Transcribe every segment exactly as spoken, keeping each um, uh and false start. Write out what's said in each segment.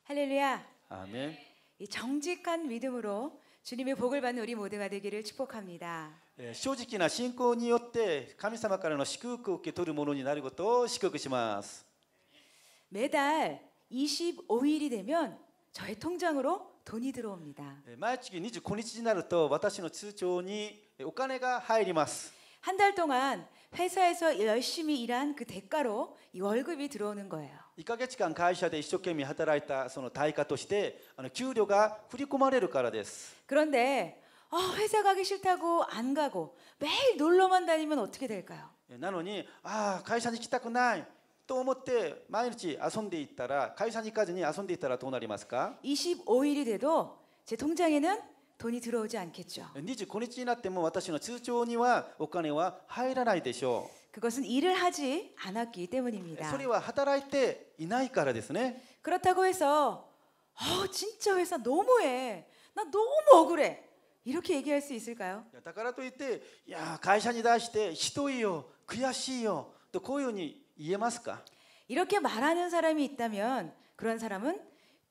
할렐루야. 아멘. 이 정직한 믿음으로 주님의 복을 받는 우리 모두가 되기를 축복합니다. 正直な信仰によって神様からの祝福を受け取るものになることを祝福します。 매달 이십오 일이 되면 저의 통장으로 돈이 들어옵니다. 毎月にじゅうごにちになると私の通帳にお金が入ります。 한 달 동안 회사에서 열심히 일한 그 대가로 이 월급이 들어오는 거예요. いっかげつかん会社で一生懸命働いたその対価としてあの給料が振り込まれるからです。 그런데 아, 회사 가기 싫다고 안 가고 매일 놀러만 다니면 어떻게 될까요? なのにああ会社に行きたくないと思って毎日遊んでいったら会社に行かずに遊んでいったらどうなりますか？ 이십오 일이 돼도 제 통장에는 돈이 들어오지 않겠죠. にじゅうごにちになっても私の通帳にはお金は入らないでしょう。 그것은 일을 하지 않았기 때문입니다. それは働いていないからですね。 그렇다고 해서 어, 진짜 회사 너무해. 나 너무 억울해. 이렇게 얘기할 수 있을까요? だからといっていや会社に出してひどいよ悔しいよとこういうふうに言えますか？ 이렇게 말하는 사람이 있다면 그런 사람은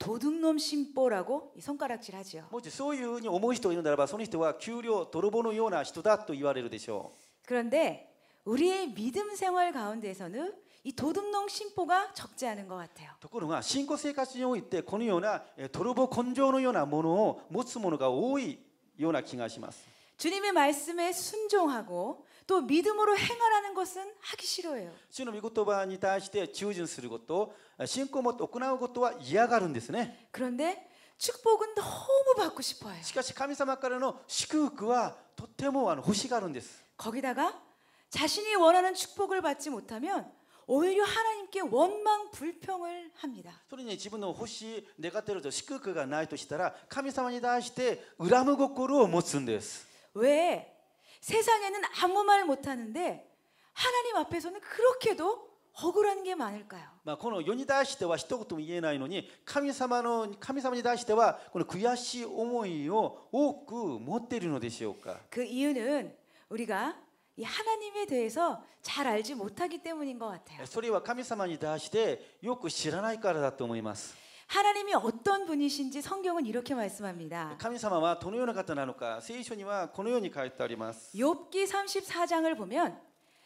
도둑놈 심보라고 손가락질하죠. もしそういうふうに思う人がいるならばその人は給料泥棒のような人だと言われるでしょう。 그런데 우리의 믿음 생활 가운데서는 이 도둑놈 심보가 적지 않은 것 같아요. ところが信仰生活においてこのような泥棒根性のようなものを持つものが多いような気がします。 주님의 말씀에 순종하고 또 믿음으로 행하라는 것은 하기 싫어요. 主の御言葉に対して忠順すること、信仰を持って行うことは嫌がるんですね。 그런데 축복은 너무 받고 싶어요. しかし神様からの祝福はとっても欲しがるんです。 거기다가 자신이 원하는 축복을 받지 못하면 오히려 하나님께 원망 불평을 합니다. それに自分の欲しい願っていると祝福がないとしたら神様に対して恨む心を持つんです。 왜? 세상에는 아무 말 못하는데 하나님 앞에서는 그렇게도 억울한 게 많을까요? まあこの世に対しては一言も言えないのに神様の神様に対してはこの悔しい思いを多く持っているのでしょうか。 그 이유는 우리가 이 하나님에 대해서 잘 알지 못하기 때문인 것 같아요. それは神様に対してよく知らないからだと思います。 하나님이 어떤 분이신지 성경은 이렇게 말씀합니다. 神様はどのような方なのか聖書にはこのように書いてあります。 욥기 삼십사 장을 보면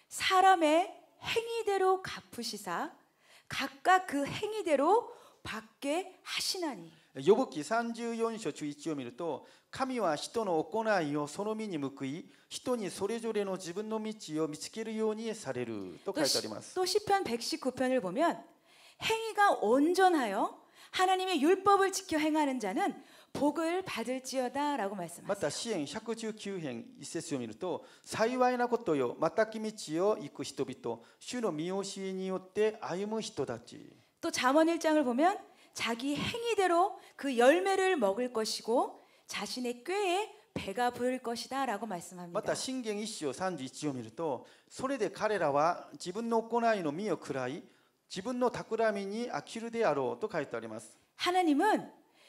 사람의 행위대로 갚으시사 각각 그 행위대로 받게 하시나니. ヨブ記さんじゅうよん章じゅういちを見ると神は人の行いをその身に報い人にそれぞれの自分の道を見つけるようにされると書いてあります。 또 시편 백십구 편을 보면 행위가 온전하여 하나님의 율법을 지켜 행하는 자는 복을 받을지어다라고 ま 말씀하세요. た詩編ひゃくじゅうきゅう編一節を見ると幸いなことよまたき道を行く人々主の見教えによって歩む人たち。 또 잠언 일 장을 보면 자기 행위대로 그 열매를 먹을 것이고 자신의 꾀에 배가 부를 것이다라고 ま 말씀합니다. た箴言一章さんじゅういちを見るとそれで彼らは自分の行いの実を食らい自分の企みに飽きるであろうと書いてあります。 하나님은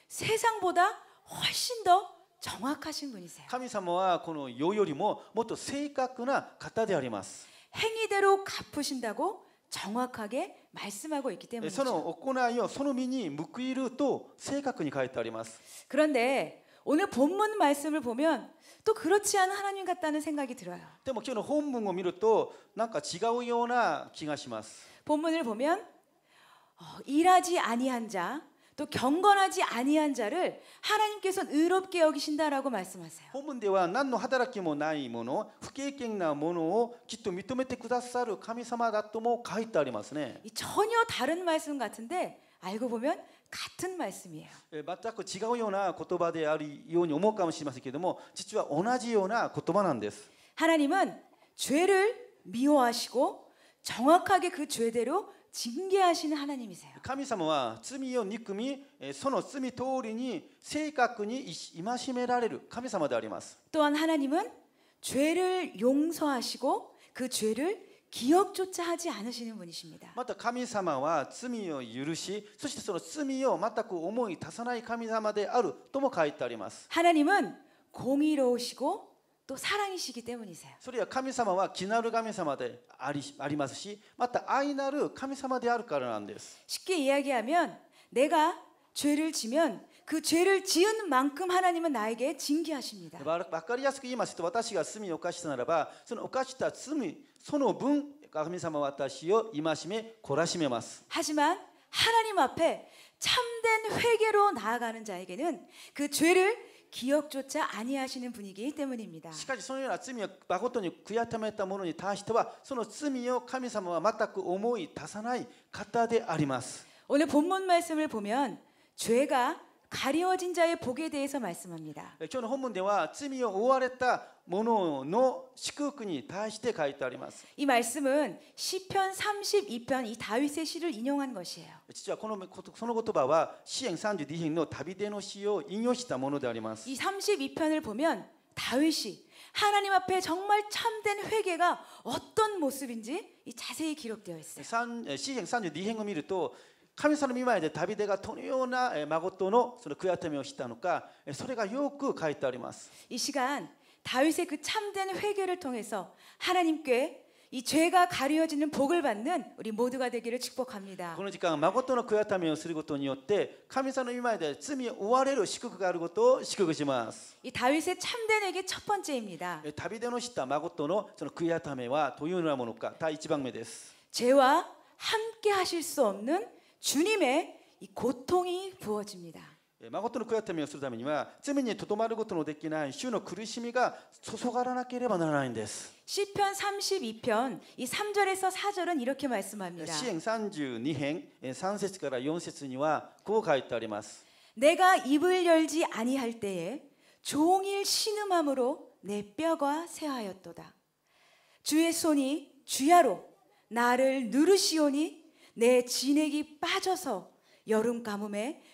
세상보다 훨씬 더 정확하신 분이세요. 神様はこの世よりももっと正確な方であります。 행위대로 갚으신다고 정확하게 말씀하고 있기 そ 때문이죠. の行いをその身に報いると正確に書いてあります。 그런데 오늘 본문 말씀을 보면 또 그렇지 않은 하나님 같다는 생각이 들어요. でも今日の本文を見るとなんか違うような気がします。 본문을 보면 어, 일하지 아니한 자, 또 경건하지 아니한 자를 하나님께서는 의롭게 여기신다라고 말씀하세요. 本文では何の働きもないもの、不経験なものをきっと認めてくださる神様だとも書いてありますね。 이 전혀 다른 말씀 같은데 알고 보면 같은 말씀이에요. 全く違うような言葉であるように思うかもしれませんけれども、実は同じような言葉なんです。 하나님은 죄를 미워하시고 정확하게 그 죄대로 징계하시는 하나님이세요. 神様は罪を憎み、その罪通りに正確に戒められる神様であります。 또한 하나님은 죄를 용서하시고 그 죄를 기억조차 하지 않으시는 분이십니다. また神様は罪を許し、そしてその罪を全く思い足さない神様であるとも書いてあります。 하나님은 공의로우시고 또 사랑이시기 때문이세요. それは神様は気なる神様であり、ありますし、また愛なる神様であるからなんです。 쉽게 이야기하면 내가 죄를 지면 그 죄를 지은 만큼 하나님은 나에게 징계하십니다. わかりやすく言いますと、私が罪を犯したならば、その犯した罪その分神様は私を戒め懲らしめます。 하지만 하나님 앞에 참된 회개로 나아가는 자에게는 그 죄를 기억조차 아니하시는 분이기 때문입니다. しかしそのような罪を誠に悔い改めた者に対しては、その罪を神様は全く思い出さない方であります。 오늘 본문 말씀을 보면 죄가 가리워진 자의 복에 대해서 말씀합니다. 今日の本文では罪を負われた者の祝福に対して書いてあります。 이 말씀은 시편 삼십이 편 이 다윗의 시를 인용한 것이에요. 実はこのその言葉は詩編さんじゅうに編の旅での詩を引用したものであります。 이 삼십이 편을 보면 다윗이 하나님 앞에 정말 참된 회개가 어떤 모습인지 이 자세히 기록되어 있어요. 詩編さんじゅうに編を見ると、神様の御前で旅出がどのような誠のその悔い改めをしたのか、それがよく書いてあります。 이 시간 다윗의 그 참된 회개를 통해서 하나님께 이 죄가 가리워지는 복을 받는 우리 모두가 되기를 축복합니다. この時間、誠の悔い改めをすることによって神様の御前で罪を負われる祝福があることを祝福します。 이 다윗의 참된 회개 첫 번째입니다. 旅出のした誠のその悔い改めはどういうようなものか、第一番目です。 죄와 함께 하실 수 없는 주님의 이 고통이 부어집니다. 誠の悔い改めをするためには、罪にとどまることのできない主の苦しみが注がらなければならないんです。 시편 삼십이 편 이 삼 절에서 사 절은 이렇게 말씀합니다. 詩編さんじゅうに編さん節からよん節にはこう書いてあります。 내가 입을 열지 아니할 때에 종일 신음함으로 내 뼈가 쇠하였도다. 주의 손이 주야로 나를 누르시오니 내 진액이 빠져서 여름 가뭄에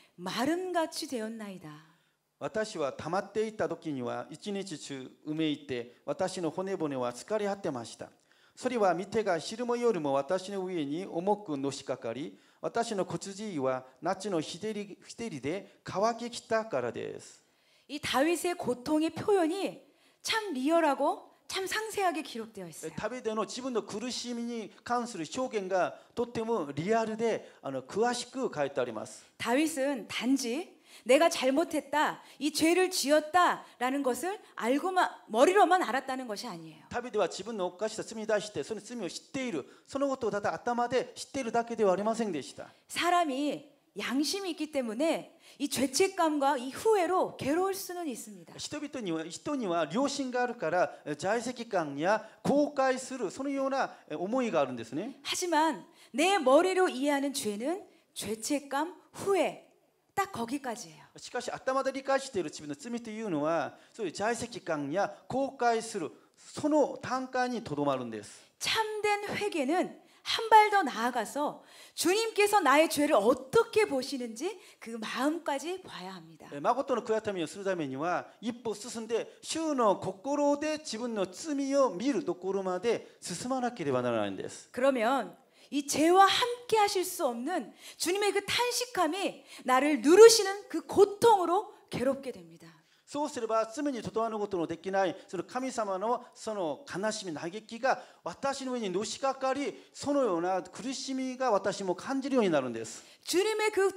마름같이 되었나이다. 私は溜まっていた時には一日中うめいて、私の骨骨は疲れ果てました。それは御手が昼も夜も私の上に重くのしかかり、私の骨髄は夏の日照り、日照りで乾ききたからです。 이 다윗의 고통의 표현이 참 리얼하고 참 상세하게 기록되어 있어요. 旅での自分の苦しみに関する表現がとってもリアルで、あの詳しく書いてあります。 다윗은 단지 내가 잘못했다, 이 죄를 지었다라는 것을 알고만 머리로만 알았다는 것이 아니에요. 旅では自分の犯した罪に対してその罪を知っている、そのことをただ頭で知っているだけではありませんでした。 사람이 양심이 있기 때문에 이 죄책감과 이 후회로 괴로울 수는 있습니다. 人々には人には良心があるから在籍感や後悔する、そのような思いがあるんですね。 하지만 내 머리로 이해하는 죄는 죄책감, 후회 딱 거기까지예요. しかし頭で理解している自分の罪というのは、そういう在籍感や後悔する、その段階にとどまるんです。 참된 회개는 한 발 더 나아가서 주님께서 나의 죄를 어떻게 보시는지 그 마음까지 봐야 합니다. 誠の悔い改めをするためには一歩進んで、主の心で自分の罪を見るところまで進まなければならないんです。 그러면 이 죄와 함께 하실 수 없는 주님의 그 탄식함이 나를 누르시는 그 고통으로 괴롭게 됩니다. そうすれば罪にとどまることのできないその神様のその悲しみ嘆きが私の上にのしかかり、そのような苦しみが私も感じるようになるんです。 주님의 그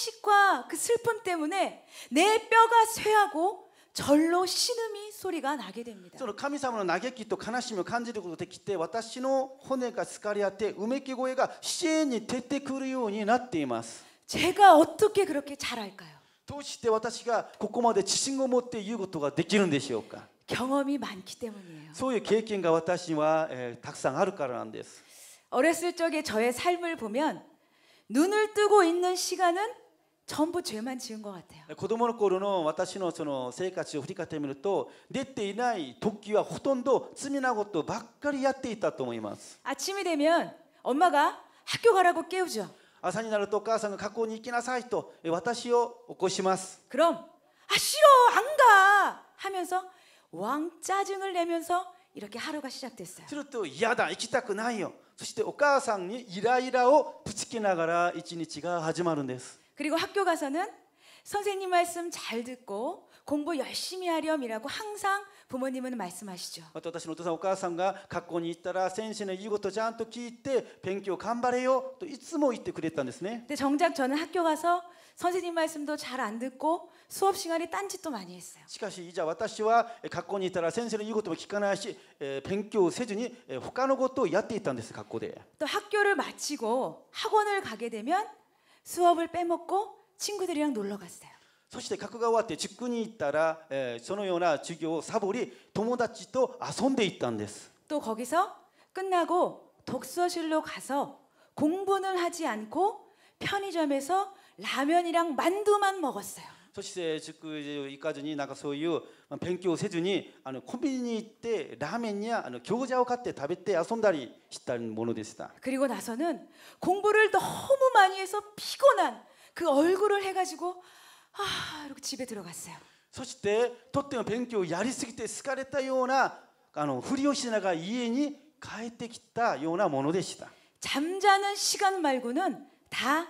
탄식과 그 슬픔 때문에 내 뼈가 쇠하고 절로 신음이 소리가 나게 됩니다. その神様の嘆きと悲しみを感じることができて、私の骨が疲れ合ってうめき声が支援に出てくるようになっています。 제가 어떻게 그렇게 잘할까요? どうして私がここまで自信を持って言うことができるんでしょうか。 경험이 많기 때문이에요. そういう経験が私は、えー、たくさんあるからなんです。 어렸을 적에 저의 삶을 보면 눈을 뜨고 있는 시간은 전부 죄만 지은 것 같아요. 子供の頃の私のその生活を振り返ってみると、出ていない時はほとんど罪なことばっかりやっていたと思います。 아침이 되면 엄마가 학교 가라고 깨우죠. 朝になるとお母さんが学校に行きなさいと私を起こします。 그럼 아 싫어 안 가 하면서 왕 짜증을 내면서 이렇게 하루가 시작됐어요. すると嫌だ行きたくないよ、そしてお母さんにイライラをぶつけながら一日が始まるんです。 그리고 학교 가서는 선생님 말씀 잘 듣고 공부 열심히 하렴이라고 항상 부모님은 말씀하시죠. また私のお父さんお母さんが学校に行ったら先生の言うことをちゃんと聞いて勉強頑張れよといつも言ってくれたんですね。 근데 정작 저는 학교 가서 선생님 말씀도 잘 안 듣고 수업 시간에 딴짓도 많이 했어요. しかしじゃあ私はえ学校に行ったら先生の言うことも聞かないし、えー勉強せずにえー他のことをやっていたんです学校で。 또 학교를 마치고 학원을 가게 되면 수업을 빼먹고 친구들이랑 놀러 갔어요. そして学が終わって塾に行ったら、えーそのような授業をサボり友達と遊んでいったんです。 또 거기서 끝나고 독서실로 가서 공부는 하지 않고 편의점에서 라면이랑 만두만 먹었어요. そして塾行かずになんかそういうまあ勉強をせずにあのコンビニに行ってラーメンやあの餃子を買って食べて遊んだりしたものでした。 그리고 나서는 공부를 너무 많이 해서 피곤한 그 얼굴을 해가지고 아 이렇게 집에 들어갔어요. そしてとっても勉強をやりすぎて疲れたようなあのふりをしながら家に帰ってきたようなものでした。 잠자는 시간 말고는 다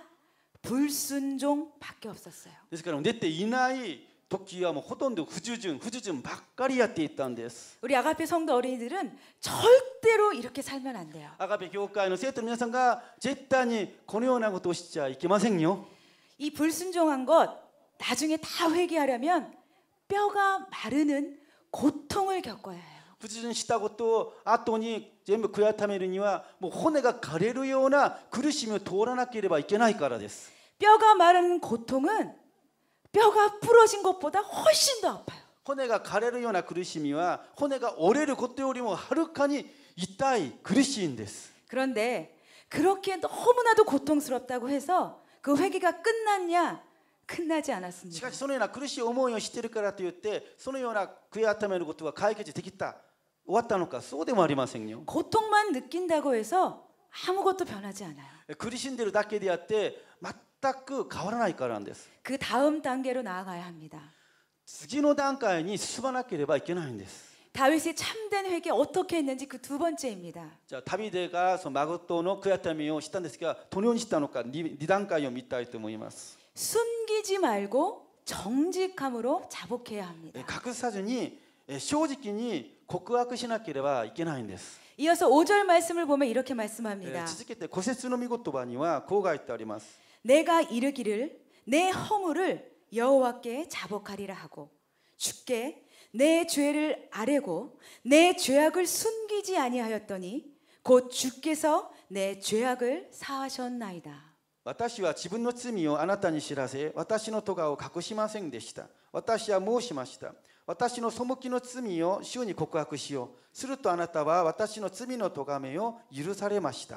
불순종밖에 없었어요. ですから寝ていない時はもうほとんど不従順不従順ばっかりやっていたんです。 우리 아가페 성도 어린이들은 절대로 이렇게 살면 안 돼요. アガペ教会の生徒の皆さんが絶対にこのようなことをしちゃいけませんよ。 이 불순종한 것 나중에 다 회개하려면 뼈가 마르는 고통을 겪어야 해요. 不従順したことを後に全部悔やためるにはもう骨が枯れるような苦しみを通らなければいけないからです。 뼈가 마른 고통은 뼈가 부러진 것보다 훨씬 더 아파요. 骨が枯れるような苦しみは骨が折れることよりもはるかに痛い苦しいんです。 그런데 그렇게 너무나도 고통스럽다고 해서 그 회개가 끝났냐? 끝나지 し 않았습니다. かしそのような苦しい思いをしているからといってそのような悔やためることが解決できた終わったのかそうでもありませんよ。 고통만 느낀다고 해서 아무것도 변하지 않아요. 苦しんでいるだけであって全く変わらないからなんです。 그 다음 단계로 나아가야 합니다. 次の段階に進まなければいけないんです。 다윗이 참된 회개 어떻게 했는지 그 두 번째입니다. じゃあダビデがその誠の悔やためをしたんですがどのようにしたのか 2, 2段階を見たいと思います。 숨기지 말고 정직함으로 자복해야 합니다. 隠さずに正直に告白しなければいけないんです。 이어서 오 절 말씀을 보면 이렇게 え 말씀합니다. ー続けて古節の御言葉にはこう書いてあります。 내가 이르기를 내 허물을 여호와께 자복하리라 하고 주께 내 죄를 아뢰고 내 죄악을 숨기지 아니하였더니 곧 주께서 내 죄악을 사하셨나이다. 私は自分の罪をあなたに知らせ私の咎を隠しませんでした。私は申しました。私の背きの罪を主に告白しよう。するとあなたは私の罪の咎めを許されました。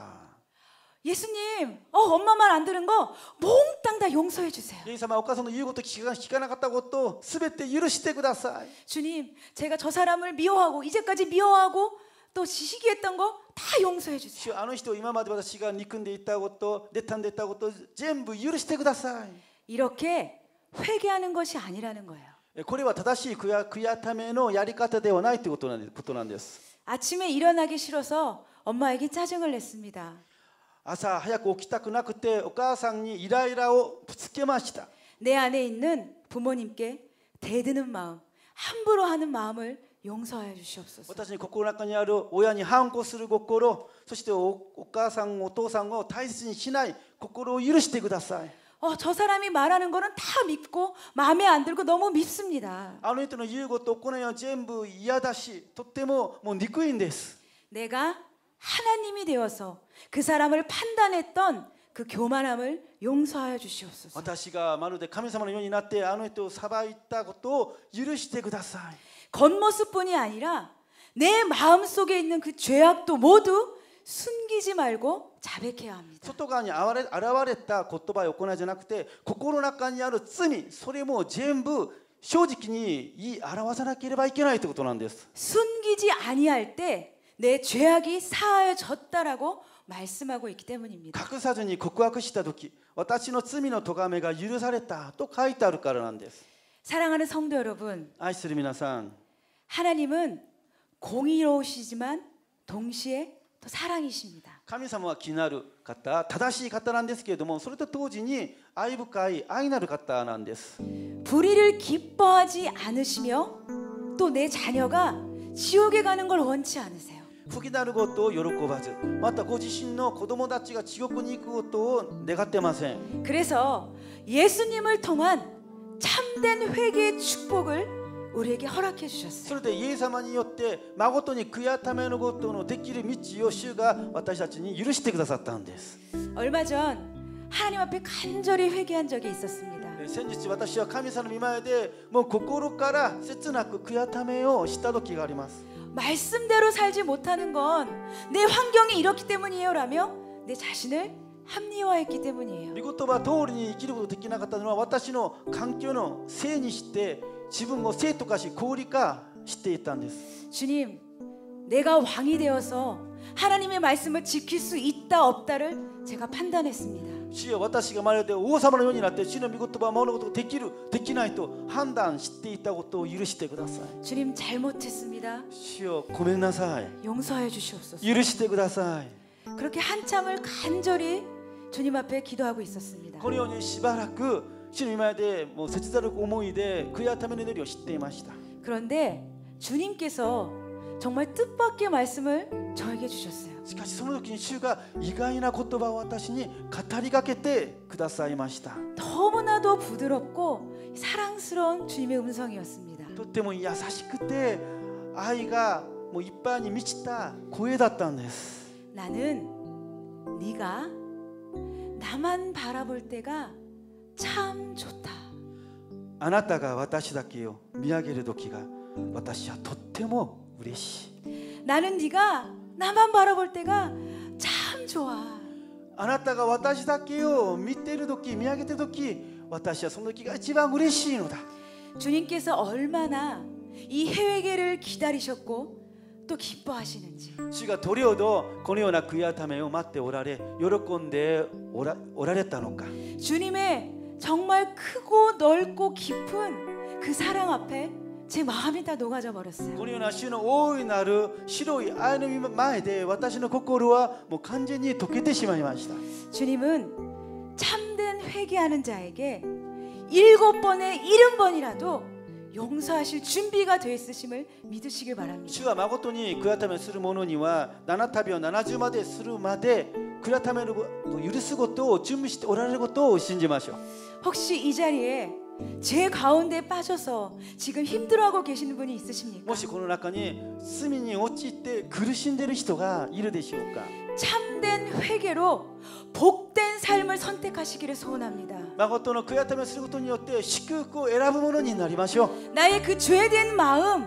예수님, 어, 엄마 말 안 들은 거 몽땅 다 용서해 주세요. イエス様、お母さんの言うこと聞か聞かなかったことをすべて許してください。 주님, 제가 저 사람을 미워하고 이제까지 미워하고 또 시기했던 거 다 용서해 주세요. 主、あの人を今まで私が憎んでいたこと、妬んでいたことを全部許してください。 이렇게 회개하는 것이 아니라는 거예요. これは正しい悔や悔やためのやり方ではないということなんですことなんです。 아침에 일어나기 싫어서 엄마에게 짜증을 냈습니다. 朝早く起きたくなくてお母さんにイライラをぶつけました。 내 안에 있는 부모님께 대드는 마음, 함부로 하는 마음을 용서해 주시옵소서. 私に心の中にある親に反抗する心、そして お, お母さんお父さんを大切にしない心を許してください。 어, 저 사람이 말하는 거는 다 믿고 마음에 안 들고 너무 밉습니다. あの人の言うこと行いは全部嫌だし、とってももう憎いんです。 내가 하나님이 되어서 그 사람을 판단했던 그 교만함을 용서하여 주시옵소서. 私がまるで神様のようになってあの人を裁いたことを許してください。 겉모습뿐이 아니라 내 마음속에 있는 그 죄악도 모두 숨기지 말고 자백해야 합니다. 外側に現れ、現れた言葉や行いじゃなくて心の中にある罪、それも全部正直に言い表さなければいけないということなんです。 숨기지 아니할 때 내 죄악이 사하여졌다라고 말씀하고 있기 때문입니다. 隠さずに告白したとき、私の罪の咎めが許されたと書いてあるからなんです。 사랑하는 성도 여러분, 愛する皆さん、 하나님은 공의로우시지만 동시에 또 사랑이십니다. 神様は気になる方、正しい方なんですけれども、それと同時に愛深い愛なる方なんです。 불의를 기뻐하지 않으시며 또 내 자녀가 지옥에 가는 걸 원치 않으세요. 不義なることを喜ばず、またご自身の子供たちが地獄に行くことを願ってません。 그래서 예수님을 통한 참된 회개의 축복을 우리에게 허락해 そ 주셨어요. れでイエス様によって誠に悔やためのことのできる道を主が私たちに許してくださったんです。 얼마 전 하나님 앞에 간절히 회개한 적이 있었습니다. 先日私は神様の御前でもう心から切なく悔やためをした時があります。 말씀대로 살지 못하는 건 내 환경이 이렇기 때문이에요라며 내 자신을 합리화했기 때문이에요. 御言葉通りに生きることができなかったのは私の環境のせいにして自分を生徒化し合理化していたんです。 주님, 내가 왕이 되어서 하나님의 말씀을 지킬 수 있다 없다를 제가 판단했습니다. 主よ、私がまるで王様のようになって主の御言葉を守ることができるできないと判断していたことを許してください。 주님 잘못했습니다. 主よ、ごめんなさい。 용서해 주시옵소서. 許してください。 그렇게 한참을 간절히 주님 앞에 기도하고 있었습니다. このようにしばらく主の御前でもう切なる思いで悔やための祈りを知っていました。 그런데 주님께서 정말 뜻밖의 말씀을 저에게 주셨어요. しかしその時に主が意外な言葉を私に語りかけてくださいました。 너무나도 부드럽고 사랑스러운 주님의 음성이었습니다. とっても優しくて愛がもういっぱいに満ちた声だったんです。 나는 네가 나만 바라볼 때가 참 좋다. あなたが私だけを見上げる時が私はとっても嬉しい。 나는 네가 나만 바라볼 때가 참 좋아. あなたが私だけを見てる時見上げてる時私はその時が一番嬉しいのだ。 주님께서 얼마나 이 회개를 기다리셨고 또 기뻐하시는지. 主がどれほどこのような悔やためを待っておられ喜んでおら、おられたのか。 주님의 정말 크고 넓고 깊은 그 사랑 앞에 제 마음이 다 녹아져 버렸어요. このような主の大いなる白い愛の前で私の心はもう完全に溶けてしまいました。 주님은 참된 회개하는 자에게 일곱 번에 일흔 번이라도 용서하실 준비가 되어 있으심을 믿으시길 바랍니다. 主は誠に悔やためする者には七旅を七十までするまで悔やための許すことを準備しておられることを信じましょう。 혹시 이 자리에 제 가운데 빠져서 지금 힘들어하고 계시는 분이 있으십니까? もしこの中に罪に陥って苦しんでいる人がいるでしょうか。 참된 회개로 복된 삶을 선택하시기를 소원합니다. 誠の悔やためをすることによって祝福を選ぶものになりましょう。 나의 그 죄된 마음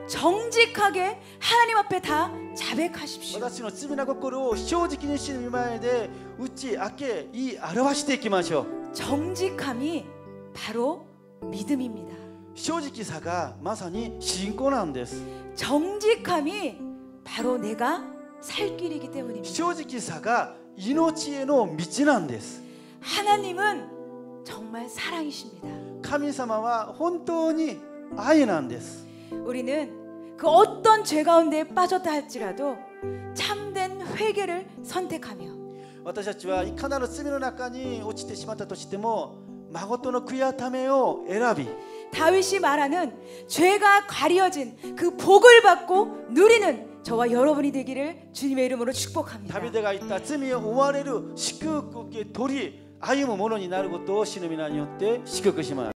정직하게 하나님 앞에 다 자백하십시오. 私の罪な心を正直に主の御前で打ち明け言い表していきましょう。 정직함이 바로 믿음입니다. 正直さがまさに信仰なんです。 정직함이 바로 내가 살 길이기 때문입니다. 正直さが命への道なんです。 하나님은 정말 사랑이십니다. 神様は本当に愛なんです。 우리는 그 어떤 죄 가운데 빠졌다 할지라도 참된 회개를 선택하며 私たちはいかなる罪の中に落ちてしまったとしても誠の悔やためを選び 다윗이 말하는 죄가 가려진 그 복을 받고 누리는 저와 여러분이 되기를 주님의 이름으로 축복합니다. ダビデが言った罪を追われる祝福を受け取り歩むものになることを主の皆によって祝福します。